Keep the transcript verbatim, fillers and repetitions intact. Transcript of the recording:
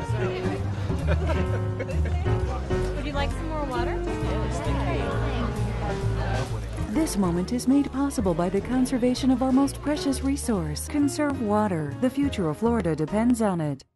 Would you like some more water? Yes, thank you. This moment is made possible by the conservation of our most precious resource. Conserve water. The future of Florida depends on it.